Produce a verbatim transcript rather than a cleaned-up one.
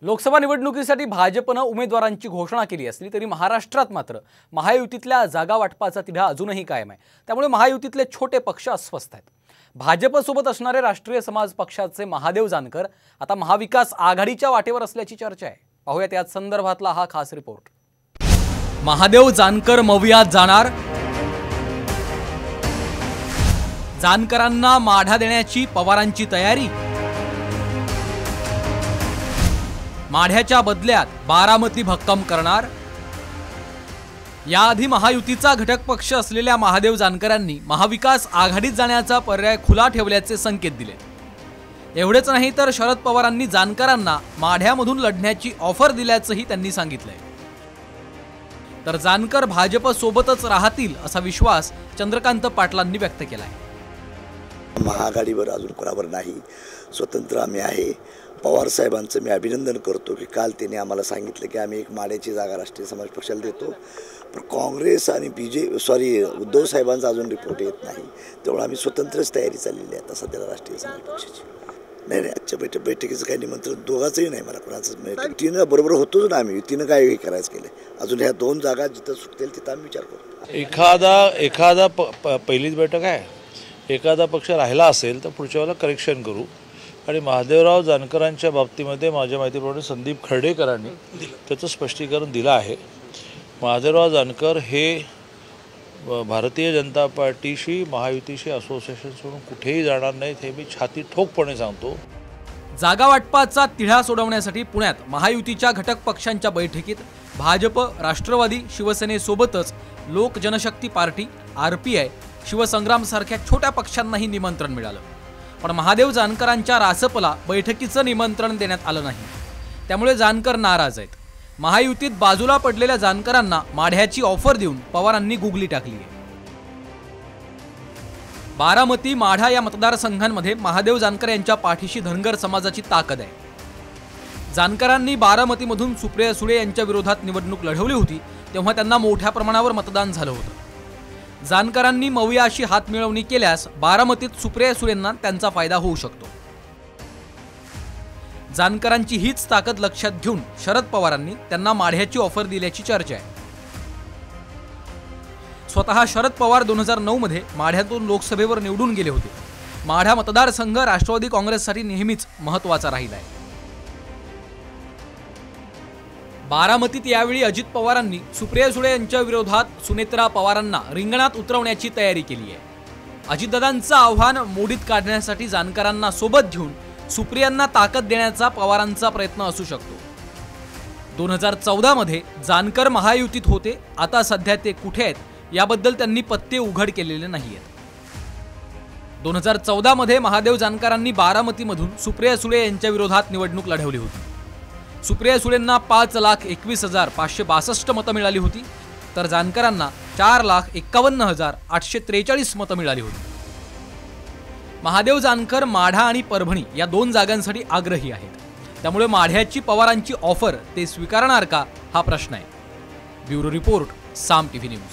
लोकसभा निवडणुकीसाठी भाजपने उमेदवारांची घोषणा केली असली तरी महाराष्ट्रात मात्र महायुतीतल्या जागा वाटपाचा तिढा अजूनही कायम आहे। त्यामुळे महायुतीतले छोटे पक्ष अस्वस्थ आहेत। भाजपसोबत असणारे राष्ट्रीय समाज पक्षाचे महादेव जानकर आता महाविकास आघाडीच्या वाटेवर असल्याची चर्चा आहे। पाहूयात या संदर्भातला हा खास रिपोर्ट। महादेव जानकर मवियात जाणार, जानकरांना माढा देण्याची पवारांची तयारी, माढ्याच्या बदल्यात बारामती भक्कम करणार। याआधी महायुतीचा घटक पक्ष असलेल्या महादेव जानकरांनी महाविकास आघाडीत जाण्याचा पर्याय खुला ठेवल्याचे संकेत दिले। एवढेच नाही तर शरद पवारांनी जानकरांना माढ्यामधून लढण्याची ऑफर दिल्याचंही त्यांनी सांगितलंय। तर जानकर भाजप सोबतच राहतील असा विश्वास चंद्रकांत पाटलांनी व्यक्त केलाय। महाआघाडीवर अजून कोणावर नाही, स्वतंत्र आम्ही आहे। पवार साहेबांचं मी अभिनंदन करतो की काल त्यांनी आम्हाला सांगितलं की आम्ही एक माढ्याची जागा राष्ट्रीय समाज पक्षाला देतो, पण काँग्रेस आणि बी जे सॉरी उद्धव साहेबांचा अजून रिपोर्ट येत नाही, त्यामुळे आम्ही स्वतंत्रच तयारी चाललेली आहे आता सध्याला राष्ट्रीय समाज पक्षाची। नाही नाही आजच्या बैठक बैठकीचं काही निमंत्रण दोघांचंही नाही मला कोणाचंच। तिनं बरोबर होतोच ना आम्ही, तिनं काय हे करायचं केलं, अजून ह्या दोन जागा जिथं सुटतील तिथं आम्ही विचार करू। एखादा एखादा प प पहिलीच बैठक आहे, एखादा पक्ष राहिला असेल तर पुढच्या वेळेला करेक्शन करू। आणि महादेवराव जानकरांच्या बाबतीमध्ये माझ्या माहितीप्रमाणे संदीप खर्डेकरांनी त्याचं स्पष्टीकरण दिलं आहे। महादेवराव जानकर हे भारतीय जनता पार्टीशी महायुतीशी असोसिएशन सोडून कुठेही जाणार नाहीत, हे मी छाती ठोकपणे सांगतो। जागा वाटपाचा तिढा सोडवण्यासाठी पुण्यात महायुतीच्या घटक पक्षांच्या बैठकीत भाजप, राष्ट्रवादी, शिवसेनेसोबतच Lok Janshakti party, R P I, Shivsangram सारख्या छोट्या पक्षांनाही निमंत्रण मिळालं, पण महादेव जानकरांच्या रासपला बैठकीचं निमंत्रण देण्यात आलं नाही। त्यामुळे जानकर नाराज आहेत। महायुतीत बाजूला पडलेल्या जानकरांना माढ्याची ऑफर देऊन पवारांनी गुगली टाकली आहे। बारामती, माढा या मतदारसंघांमध्ये महादेव जानकर यांच्या पाठीशी धनगर समाजाची ताकद आहे। जानकरांनी बारामतीमधून सुप्रिया सुळे यांच्या विरोधात निवडणूक लढवली होती, तेव्हा त्यांना मोठ्या प्रमाणावर मतदान झालं होतं। जानकरांनी मवियाशी हात मिळवणी केल्यास बारामतीत सुप्रिया सुळेंना त्यांचा फायदा होऊ शकतो। जानकरांची हीच ताकद लक्षात घेऊन शरद पवारांनी त्यांना माढ्याची ऑफर दिल्याची चर्चा आहे। स्वतः शरद पवार दोन हजार नऊ मध्ये माढ्यातून लोकसभेवर निवडून गेले होते। माढा मतदारसंघ राष्ट्रवादी काँग्रेससाठी नेहमीच महत्त्वाचा राहिला आहे। बारामतीत यावेळी अजित पवारांनी सुप्रिया सुळे यांच्या विरोधात सुनेत्रा पवारांना रिंगणात उतरवण्याची तयारी केली आहे। अजितदादांचं आव्हान मोडीत काढण्यासाठी जानकरांना सोबत घेऊन सुप्रियांना ताकद देण्याचा पवारांचा प्रयत्न असू शकतो। दोन हजार चौदा मध्ये जानकर महायुतीत होते, आता सध्या ते कुठे आहेत याबद्दल त्यांनी पत्ते उघड केलेले नाहीयेत। दोन हजार चौदा मध्ये महादेव जानकरांनी बारामतीमधून सुप्रिया सुळे यांच्या विरोधात निवडणूक लढवली होती। सुप्रिया सुळेंना पाच लाख एकवीस हजार पाचशे बासष्ट मतं मिळाली होती, तर जानकरांना चार लाख एक्कावन्न हजार आठशे त्रेचाळीस मतं मिळाली होती। महादेव जानकर माढा आणि परभणी या दोन जागांसाठी आग्रही आहेत, त्यामुळे माढ्याची पवारांची ऑफर ते स्वीकारणार का हा प्रश्न आहे। Bureau report, Saam TV news.